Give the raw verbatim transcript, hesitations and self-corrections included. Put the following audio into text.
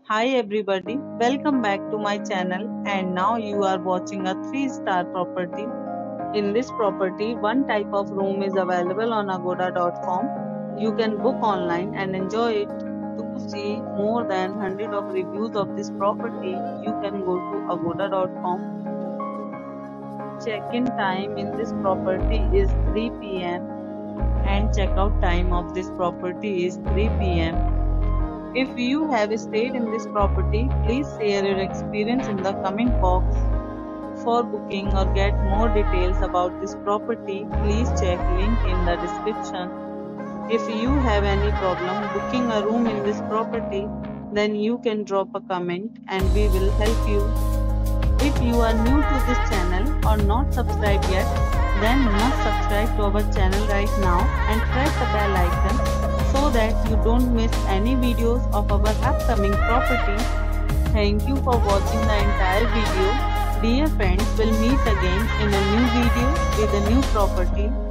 Hi everybody, welcome back to my channel and now you are watching a three star property. In this property, one type of room is available on agoda dot com. You can book online and enjoy it. To see more than one hundred of reviews of this property, you can go to agoda dot com. Check-in time in this property is three p m and check-out time of this property is three p m If you have stayed in this property, please share your experience in the comment box. For booking or get more details about this property, please check link in the description. If you have any problem booking a room in this property, then you can drop a comment and we will help you. If you are new to this channel or not subscribed yet, then must subscribe to our channel right now and press the bell icon so that you don't miss any videos of our upcoming property. Thank you for watching the entire video. Dear friends, we'll meet again in a new video with a new property.